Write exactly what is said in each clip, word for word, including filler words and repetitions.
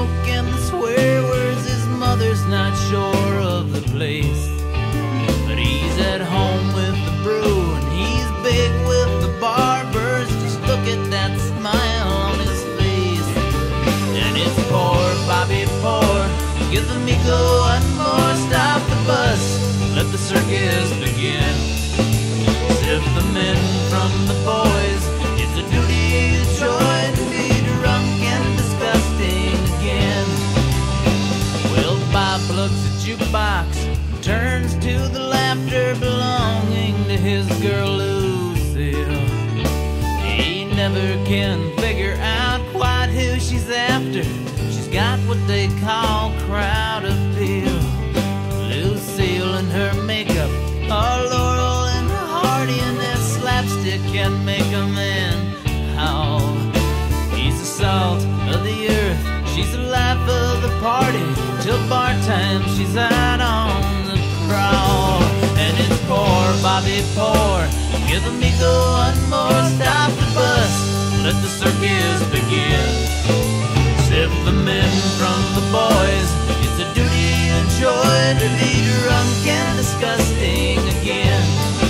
and the swear words. His mother's not sure of the place, but he's at home with the brew and he's big with the barbers. Just look at that smile on his face. And it's poor Bobby, poor. Give the Miko one more, stop the bus, let the circus begin. Sift the men from the boys, it's a duty of joy to be drunk and disgusting again. Well, Bob looks at jukebox, turns to the laughter belonging to his girl Lucille. He never can figure out quite who she's after. She's got what they call crowd appeal. Lucille and her makeup, our Laurel and her Hardy, and that slapstick can make a man howl. He's the salt of the earth, she's the life of the party. Till bar time she's out on the prowl. And it's poor Bobby, poor. Give the Miko one more, stop the bus, let the circus begin. Sift the men from the boys, it's a duty and joy to be drunk and disgusting again.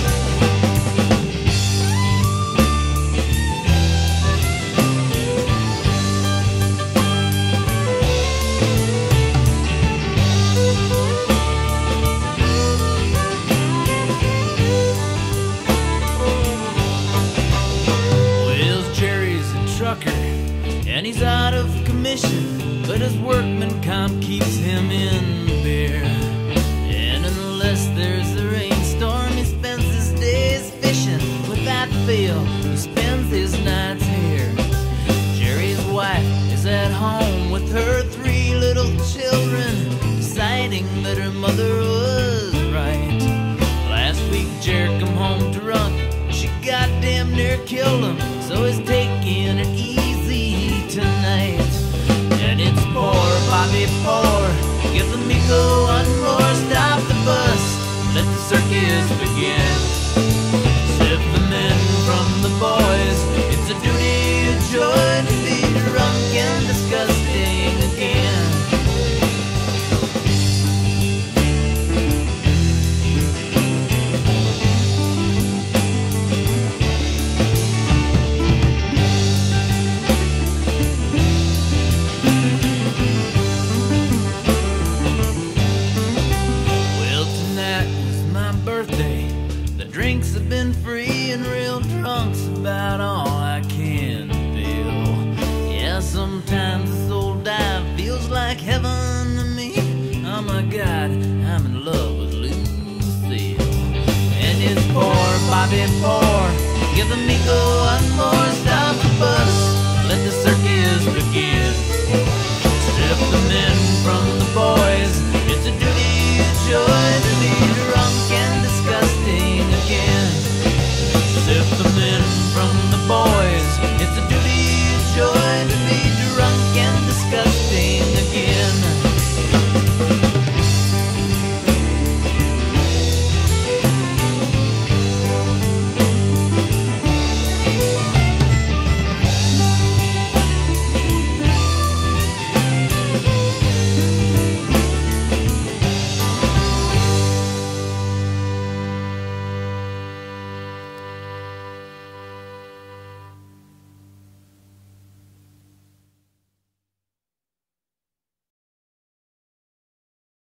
Well, Jerry's a trucker and he's out of commission, but his workman comp keeps him in beer. And unless there's a rainstorm, he spends his days fishing. Without fail, he spends his nights here. Jerry's wife is at home with her three little children, deciding that her mother was right. Last week Jerry come home drunk, she goddamn near killed him, so he's taking it easy tonight. And it's poor Bobby, poor. Give the Miko one more, stop the bus, let the circus begin. Sift the men from the boys, it's a duty of joy to be drunk and disgusting again. Drinks have been free and real drunk's about all I can feel. Yeah, sometimes this old dive feels like heaven to me. Oh my God, I'm in love with Lucille. And it's poor Bobby, poor. Give the Miko one more, stop the bus, let the circus begin.